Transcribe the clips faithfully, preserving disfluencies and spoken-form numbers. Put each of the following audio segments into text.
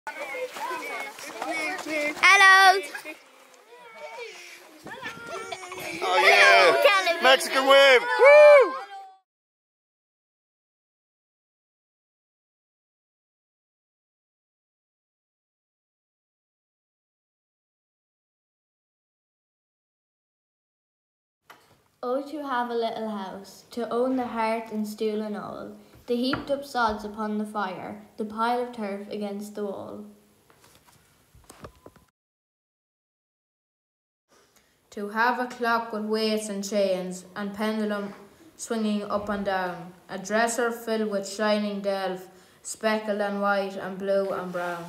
Hello. Oh yeah, Mexican wave. Woo! Oh, to have a little house, to own the hearth and stool and all, the heaped up sods upon the fire, the pile of turf against the wall. To have a clock with weights and chains, and pendulum swinging up and down, a dresser filled with shining delf, speckled and white and blue and brown.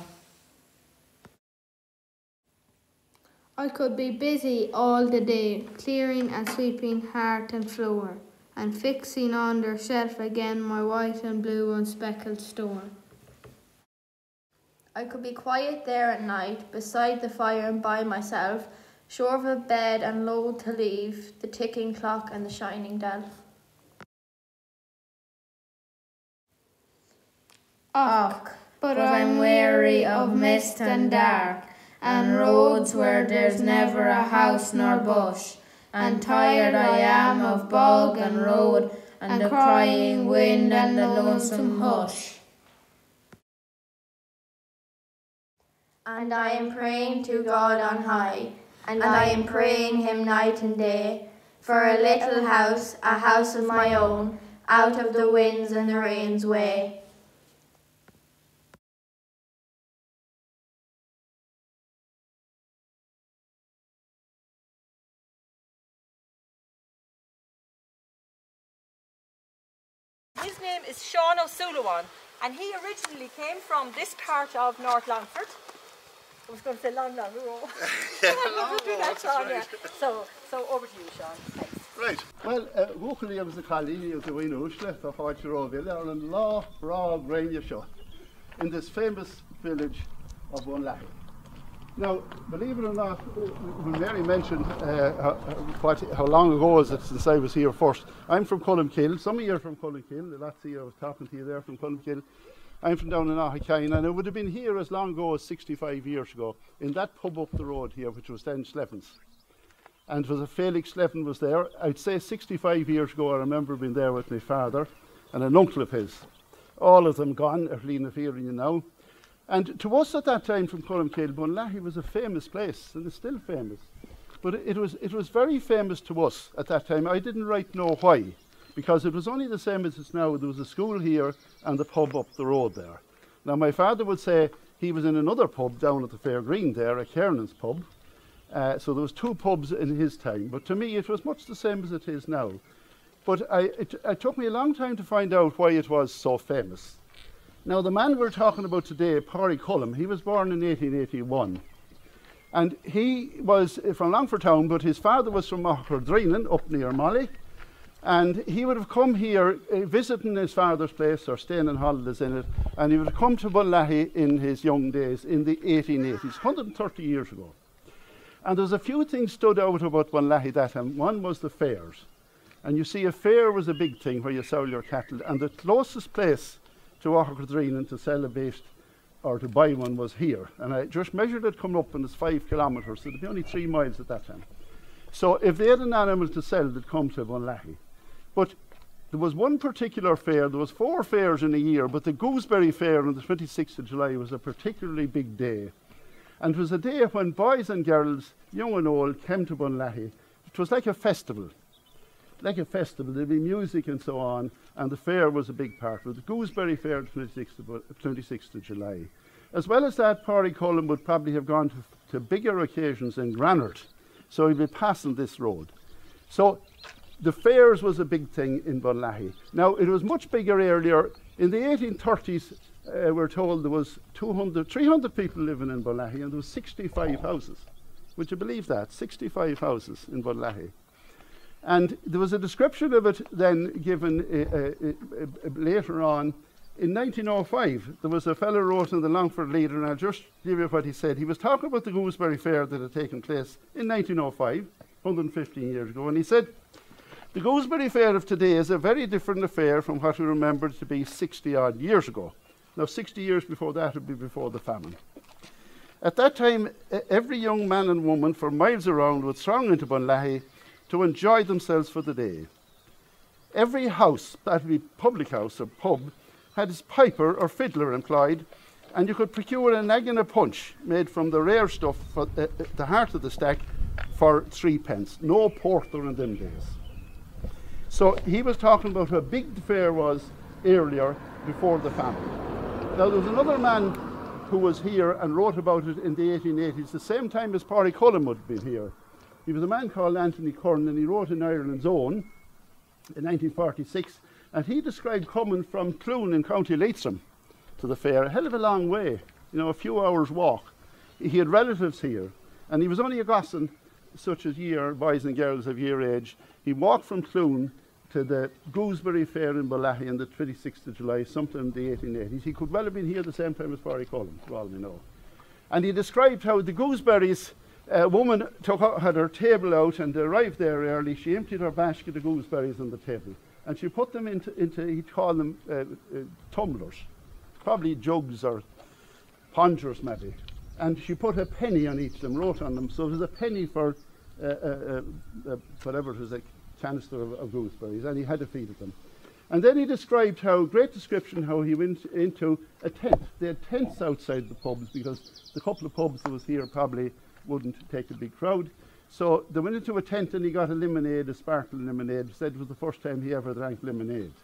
I could be busy all the day, clearing and sweeping hearth and floor, and fixing on their shelf again my white and blue and speckled store. I could be quiet there at night, beside the fire and by myself, sure of a bed and loath to leave the ticking clock and the shining delf. Och, but I'm weary of mist and dark, and roads where there's never a house nor bush, and tired I am of bog and road, and the crying wind and the lonesome hush. And I am praying to God on high, and I am praying him night and day, for a little house, a house of my own, out of the winds and the rain's way. His name is Seán Ó Súilleabháin, and he originally came from this part of North Longford. I was going to say long, long row. Yeah, long do that, Seán, yeah. So, so over to you, Seán. Thanks. Right. Well, Wuchali was the collie of the Wayne Ushle, the Hodgeroville, and Law, Raw, Grain Show, in this famous village of Bunlahy. Now, believe it or not, when Mary mentioned uh, how, what, how long ago was it since I was here first. I'm from Culumkill. Some of you are from Culumkill. The lads here I was talking to you there from Culumkill. I'm from down in Ahakine, and I would have been here as long ago as sixty-five years ago in that pub up the road here, which was then Slevens. And it was a Felix Slevin was there. I'd say sixty-five years ago, I remember being there with my father and an uncle of his. All of them gone, Erlina Fearing now. And to us at that time from Culumkill, Bunlahy was a famous place, and it's still famous. But it was, it was very famous to us at that time. I didn't right know why, because it was only the same as it's now. There was a school here and the pub up the road there. Now my father would say he was in another pub down at the Fair Green there, a Kernan's pub. Uh, so there was two pubs in his time, but to me it was much the same as it is now. But I, it, it took me a long time to find out why it was so famous. Now the man we're talking about today, Padraic Colum, he was born in eighteen eighty-one. And he was from Longford town, but his father was from Longford-born, up near Molly. And he would have come here uh, visiting his father's place or staying on holidays in it, and he would have come to Bunlahy in his young days in the eighteen eighties, one hundred thirty years ago. And there's a few things stood out about Bunlahy that time. One was the fairs. And you see, a fair was a big thing where you sell your cattle, and the closest place to Longford-born to sell a beast or to buy one was here. And I just measured it coming up, and it's five kilometres, so it'd be only three miles at that time. So if they had an animal to sell, they'd come to Bunlahy. But there was one particular fair, there was four fairs in a year, but the Gooseberry Fair on the twenty-sixth of July was a particularly big day. And it was a day when boys and girls, young and old, came to Bunlahy. It was like a festival. Like a festival, there'd be music and so on, and the fair was a big part of it. The Gooseberry Fair, twenty-sixth of July. As well as that, Padraic Colum would probably have gone to, to bigger occasions in Granard, so he'd be passing this road. So the fairs was a big thing in Bunlahy. Now, it was much bigger earlier. In the eighteen thirties, uh, we're told there was two hundred, three hundred people living in Bunlahy, and there was sixty-five houses. Would you believe that? sixty-five houses in Bunlahy. And there was a description of it then given uh, uh, uh, later on. In nineteen oh five, there was a fellow wrote in the Longford Leader, and I'll just give you what he said. He was talking about the Gooseberry Fair that had taken place in nineteen oh five, one hundred fifteen years ago, and he said, "The Gooseberry Fair of today is a very different affair from what we remember it to be sixty odd years ago. Now, sixty years before that would be before the famine. At that time, every young man and woman for miles around would throng into Bunlahy to enjoy themselves for the day. Every house, that would be public house or pub, had its piper or fiddler employed, and you could procure an egg and a punch made from the rare stuff for uh, the heart of the stack for three pence. No porter in them days. So he was talking about how big the fair was earlier, before the famine. Now there was another man who was here and wrote about it in the eighteen eighties, the same time as Padraic Colum would have been here. He was a man called Anthony Curran, and he wrote in Ireland's Own in nineteen forty-six, and he described coming from Clune in County Leitrim to the fair, a hell of a long way, you know, a few hours walk. He had relatives here, and he was only a gossin, such as year, boys and girls of year age. He walked from Clune to the Gooseberry Fair in Bunlahy on the twenty-sixth of July, sometime in the eighteen eighties. He could well have been here the same time as Padraic Colum, for all we know. And he described how the gooseberries, a woman took out, had her table out and arrived there early. She emptied her basket of gooseberries on the table, and she put them into, into he'd call them uh, uh, tumblers, probably jugs or pongers maybe. And she put a penny on each of them, wrote on them. So it was a penny for uh, uh, uh, whatever it was, a canister of, of gooseberries, and he had to feed it them. And then he described how, great description, how he went into a tent. They had tents outside the pubs because the couple of pubs that was here probably wouldn't take a big crowd. So they went into a tent and he got a lemonade, a sparkling lemonade. He said it was the first time he ever drank lemonade.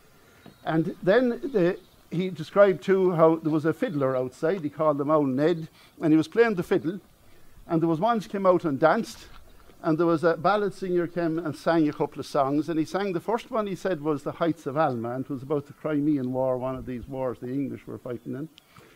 And then the, he described too how there was a fiddler outside. He called him Old Ned, and he was playing the fiddle. And there was ones came out and danced, and there was a ballad singer came and sang a couple of songs, and he sang, the first one he said was The Heights of Alma, and it was about the Crimean War, one of these wars the English were fighting in.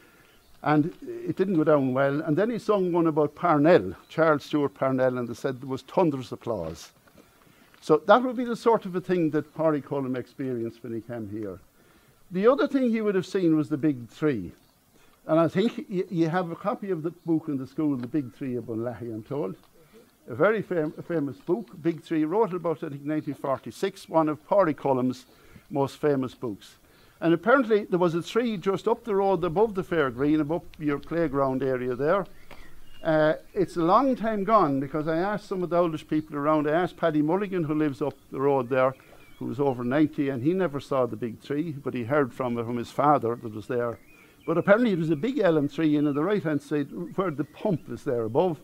And it didn't go down well. And then he sung one about Parnell, Charles Stewart Parnell, and they said there was thunderous applause. So that would be the sort of a thing that Padraic Colum experienced when he came here. The other thing he would have seen was the Big Tree. And I think you, you have a copy of the book in the school, The Big Tree of Bunlahy, I'm told. A very fam famous book. Big Tree, wrote about it in nineteen forty-six, one of Padraic Colum's most famous books. And apparently there was a tree just up the road above the fair green, above your playground area there. Uh, it's a long time gone, because I asked some of the oldest people around. I asked Paddy Mulligan, who lives up the road there, who was over ninety, and he never saw the big tree, but he heard from it from his father that was there. But apparently it was a big elm tree, and on the right hand side where the pump is there above.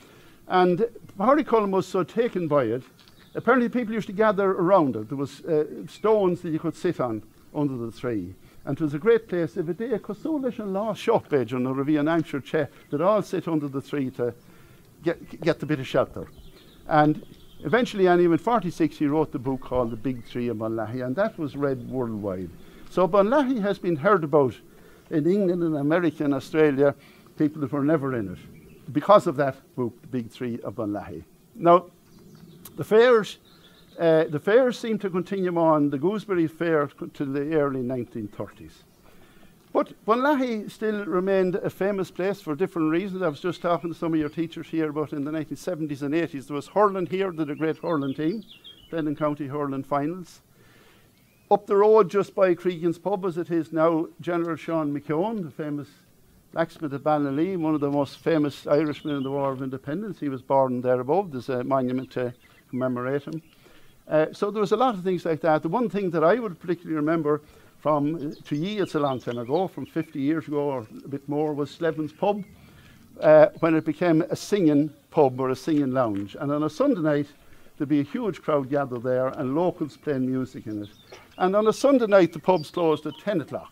And Padraic Colum was so taken by it, apparently people used to gather around it. There was uh, stones that you could sit on under the tree. And it was a great place. If a day Cosolish and Law shop edge on the Rivian Anchor chair, they'd all sit under the tree to get, get the bit of shelter. And eventually, anyway, in forty-six, he wrote the book called The Big Tree of Bunlahy, and that was read worldwide. So Bunlahy has been heard about in England and America and Australia, people that were never in it, because of that book, The Big Tree of Bunlahy. Now, the fairs, uh, the fairs seem to continue on, the Gooseberry Fair, to the early nineteen thirties. But Bunlahy still remained a famous place for different reasons. I was just talking to some of your teachers here about in the nineteen seventies and eighties, there was hurling here, there was a great hurling team, then in County Hurling finals. Up the road, just by Cregan's Pub, as it is now, General Seán McKeown, the famous blacksmith at Ballinlee, one of the most famous Irishmen in the War of Independence. He was born there above. There's a monument to commemorate him. Uh, so there was a lot of things like that. The one thing that I would particularly remember from, uh, to ye, it's a long time ago, from fifty years ago or a bit more, was Slevins Pub, uh, when it became a singing pub or a singing lounge. And on a Sunday night, there'd be a huge crowd gathered there and locals playing music in it. And on a Sunday night, the pubs closed at ten o'clock.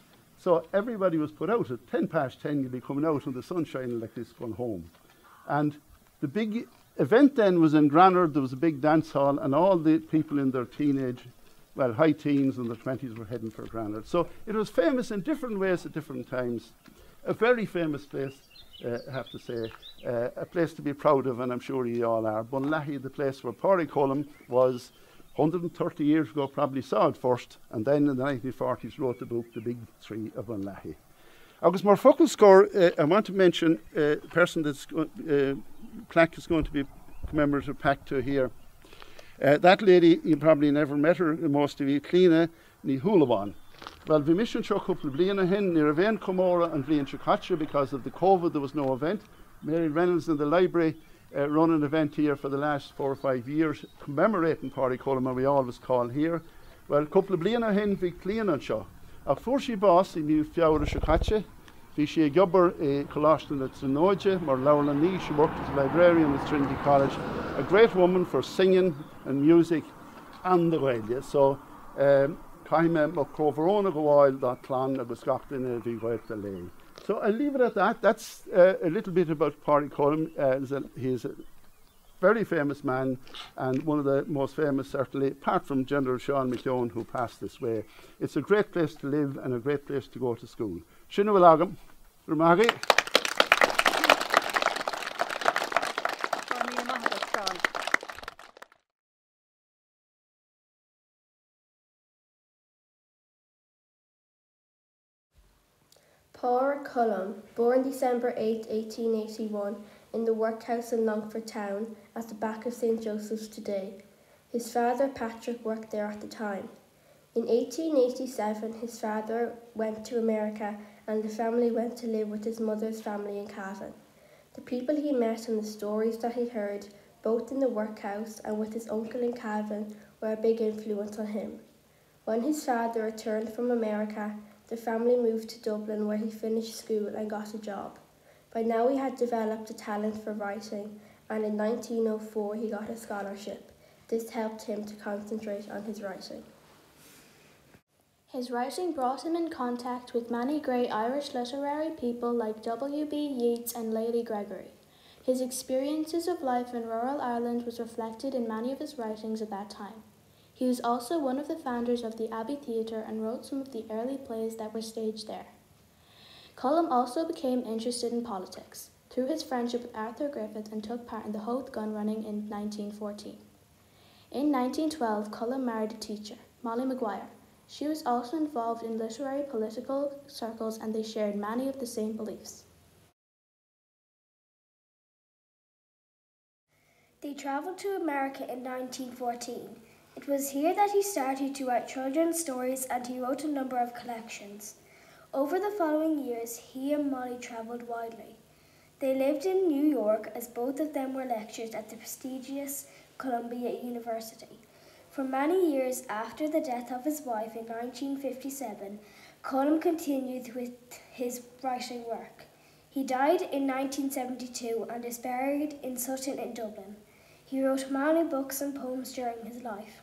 So everybody was put out at ten past ten, you'd be coming out in the sunshine like this going home. And the big event then was in Granard. There was a big dance hall, and all the people in their teenage, well, high teens and their twenties were heading for Granard. So it was famous in different ways at different times. A very famous place, uh, I have to say. Uh, a place to be proud of, and I'm sure you all are. Bunlahy, the place where Padraic Colum was one hundred thirty years ago, probably saw it first, and then in the nineteen forties wrote the book, The Big Tree of Bunlahy. Agus mar focal score, uh, I want to mention a uh, person that's uh, plaque is going to be commemorative plaque to here. Uh, that lady, you probably never met her, most of you, Cliona Ní Thuilleabháin. Well, we mission show a couple of bliana hen near event Comora and Blian Chicacha because of the COVID. There was no event. Mary Reynolds in the library uh, run an event here for the last four or five years commemorating Padraic Colum, and we always call here. Well, a couple of bliana hen vi clean on show. A forshi boss in new fiora Chicacha. Vi she a gubber a colostan at Sanoja, Mar Laura Nee. She worked as a librarian at Trinity College. A great woman for singing and music and the radio. So. Um, Kaime mo Croverona go wild that clan agus Scotland and vi went the lane. So I'll leave it at that. That's uh, a little bit about Padraic Colum. Uh, he's a very famous man and one of the most famous, certainly, apart from General Seán McDonough, who passed this way. It's a great place to live and a great place to go to school. Shinu Alagam, Ramagi. Padraic Colum, born December eighth, eighteen eighty-one, in the workhouse in Longford town at the back of Saint Joseph's today. His father Patrick worked there at the time. In eighteen eighty-seven, his father went to America and the family went to live with his mother's family in Cavan. The people he met and the stories that he heard, both in the workhouse and with his uncle in Cavan, were a big influence on him. When his father returned from America, the family moved to Dublin where he finished school and got a job. By now he had developed a talent for writing, and in nineteen oh four he got a scholarship. This helped him to concentrate on his writing. His writing brought him in contact with many great Irish literary people like W B Yeats and Lady Gregory. His experiences of life in rural Ireland was reflected in many of his writings at that time. He was also one of the founders of the Abbey Theatre and wrote some of the early plays that were staged there. Colum also became interested in politics through his friendship with Arthur Griffith and took part in the Howth gun running in nineteen fourteen. In nineteen twelve, Colum married a teacher, Molly Maguire. She was also involved in literary political circles and they shared many of the same beliefs. They travelled to America in nineteen fourteen. It was here that he started to write children's stories and he wrote a number of collections. Over the following years, he and Molly travelled widely. They lived in New York as both of them were lecturers at the prestigious Columbia University. For many years after the death of his wife in nineteen fifty-seven, Colum continued with his writing work. He died in nineteen seventy-two and is buried in Sutton in Dublin. He wrote many books and poems during his life.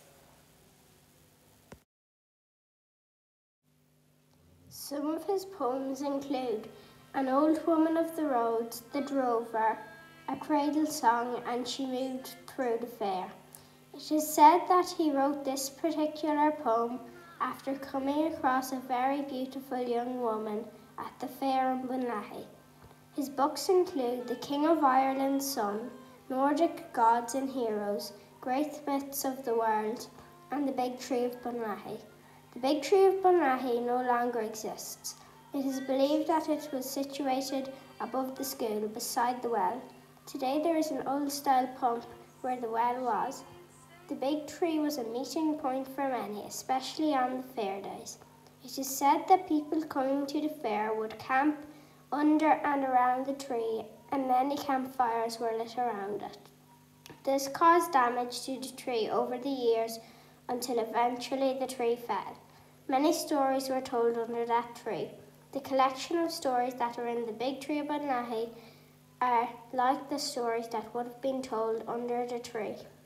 Some of his poems include An Old Woman of the Roads, The Drover, A Cradle Song, and She Moved Through the Fair. It is said that he wrote this particular poem after coming across a very beautiful young woman at the fair in Bunlahy. His books include The King of Ireland's Son, Nordic Gods and Heroes, Great Myths of the World, and The Big Tree of Bunlahy. The Big Tree of Bunlahy no longer exists. It is believed that it was situated above the school beside the well. Today there is an old-style pump where the well was. The Big Tree was a meeting point for many, especially on the fair days. It is said that people coming to the fair would camp under and around the tree, and many campfires were lit around it. This caused damage to the tree over the years until eventually the tree fell. Many stories were told under that tree. The collection of stories that are in the Big Tree of Bunlahy are like the stories that would have been told under the tree.